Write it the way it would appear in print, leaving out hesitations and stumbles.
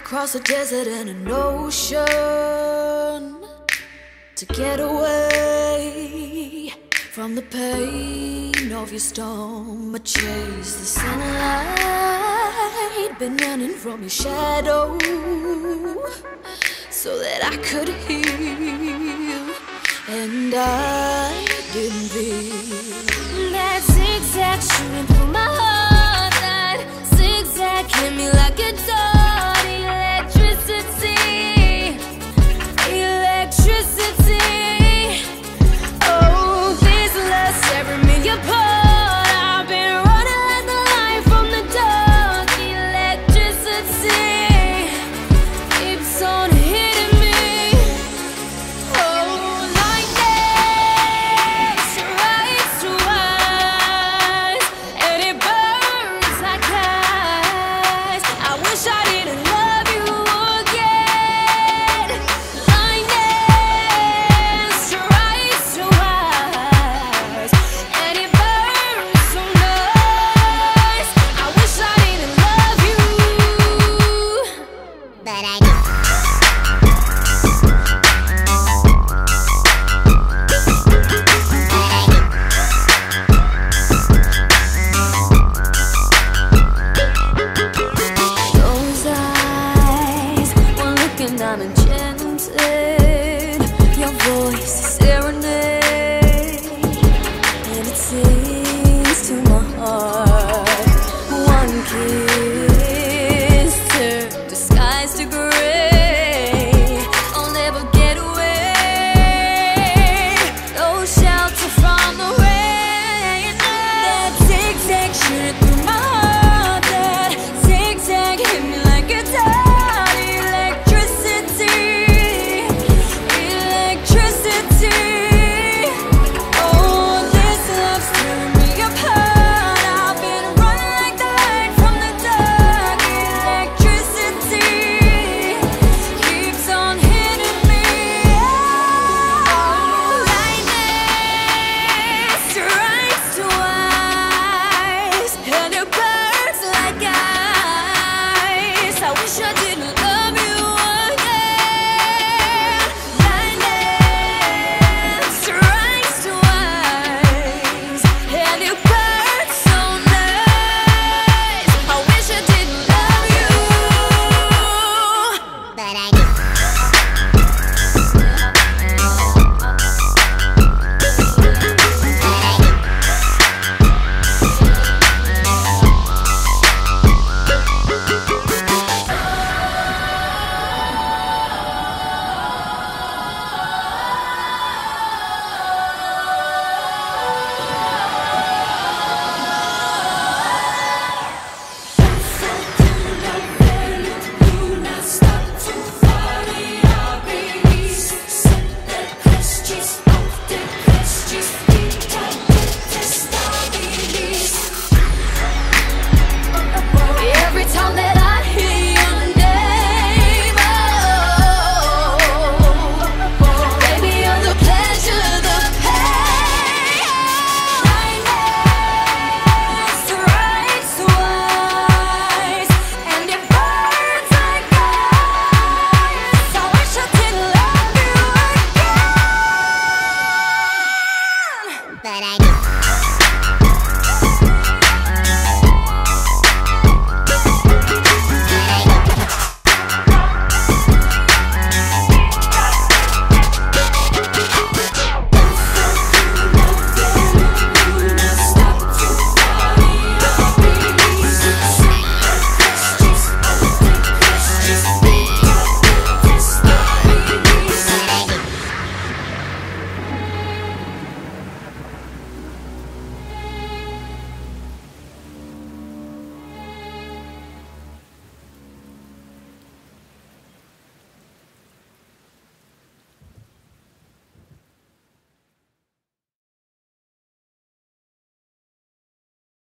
across a desert and an ocean to get away from the pain of your storm. I chase the sunlight, been running from your shadow so that I could heal, and I didn't feel that zigzag shooting through my heart. That zigzag hit me like a dart. Electricity, electricity. Oh, this love's tearing me apart. I've been running like the light from the dark. Electricity keeps on hitting me. Oh, lightning strikes twice, and it burns like ice. I wish I didn't love you again. Lightning strikes twice, and it burns so nice. I wish I didn't love you, but I do. Those eyes, one look and I'm enchanted. Your voice is serenade, and it sings to my heart. One kiss